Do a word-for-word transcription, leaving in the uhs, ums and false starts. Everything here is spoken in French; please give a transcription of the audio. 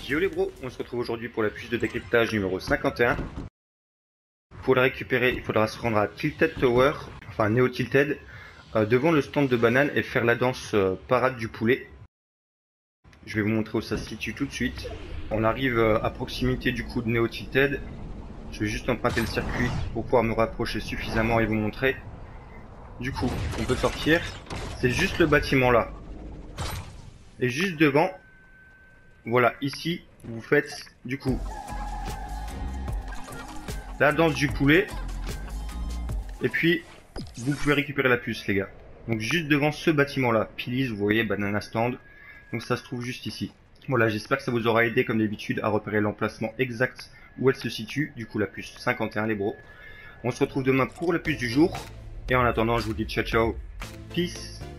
Yo les bros, on se retrouve aujourd'hui pour la puce de décryptage numéro cinquante et un. Pour la récupérer, il faudra se rendre à Tilted Tower, enfin Neo Tilted, euh, devant le stand de banane et faire la danse euh, parade du poulet. Je vais vous montrer où ça se situe tout de suite. On arrive euh, à proximité du coup de Neo Tilted. Je vais juste emprunter le circuit pour pouvoir me rapprocher suffisamment et vous montrer. Du coup, on peut sortir. C'est juste le bâtiment là. Et juste devant, voilà, ici, vous faites du coup la danse du poulet. Et puis, vous pouvez récupérer la puce, les gars. Donc juste devant ce bâtiment là, Pilis, vous voyez, banana stand. Donc ça se trouve juste ici. Voilà, j'espère que ça vous aura aidé comme d'habitude à repérer l'emplacement exact où elle se situe. Du coup, la puce cinquante et un, les bros. On se retrouve demain pour la puce du jour. Et en attendant, je vous dis ciao ciao. Peace.